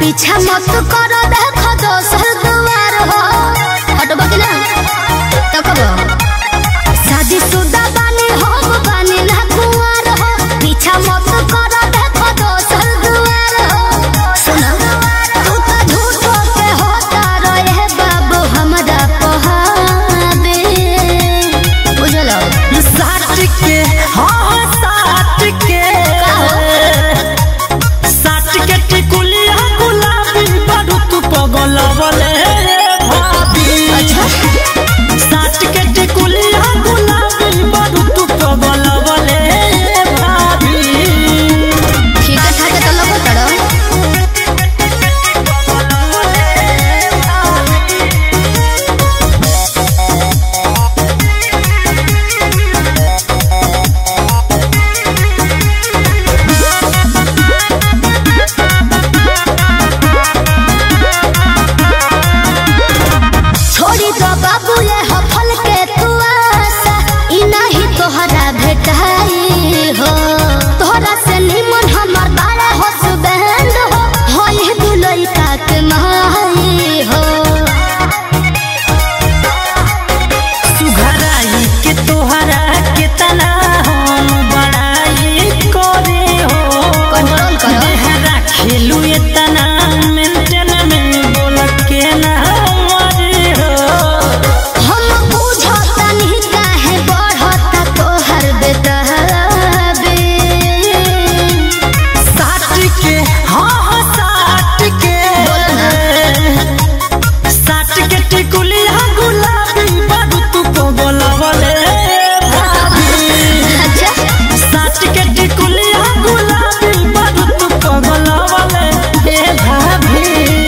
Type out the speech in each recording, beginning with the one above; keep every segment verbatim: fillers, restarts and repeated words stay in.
पीछा मत कर देख दोसर दुआर हो हटबा कि ना तकबो शादी शुदा बानी हम बानी ना कुंवार हो पीछा मत कर देख दोसर दुआर हो सुना तू तो झूठो के होता रहे बाबू हमरा पहाबे बुझलो साथ के हां साथ के साथ के टिकुलिया गुलाबी बड़ू तू पगल बोले भाभी अच्छा साथ के टिकुलिया गुलाबी बड़ू तू पगल बोले भाभी ठीक है ठाके तो लगो तड़ो छोड़ी तो बाबू ये हफल के तू आशा ई नहीं तोहरा भेटाई हो तोहरा से निमन हमर बारा हो सुबहन हो होई दुलई का के माई हो सुघराई के तोहरा कितना हम बड़ाई करे हो कंट्रोल करो देहरा खेलू इतना मेंटेन में बोल के ना मरे हो हम बुझता नहीं काहे बढ़ता तोहर बेतहबे साथ के हाँ हाँ साथ के साथ के टिकुलिया गुलाबी बड़ू तू को बोलवले भाभी अच्छा साथ के टिकुलिया गुलाबी बड़ू तू को बोलवले हे भाभी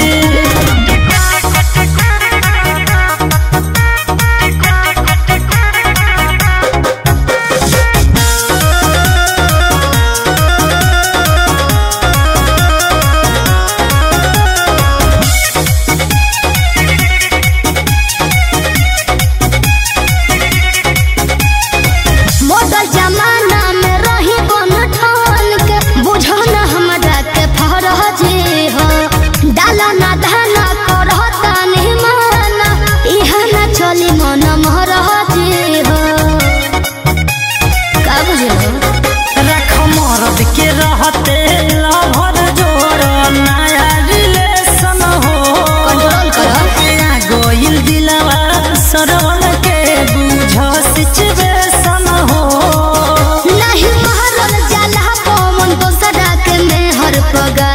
मॉडल जमाना में रही बन ठान के बुझो न हमरा के फरजी हो डाला ना धाना करता नहीं माना इहा ना चली मन महरजी हो का बुझलो रख मर्द के रहते लभर जोड़ नया रिलेशन हो कंट्रोल करो आ गोइल दिलवा सरवन के बुझ सिचुएशन हो नहीं महरल जाला पवन दोसरा के मेहर पगा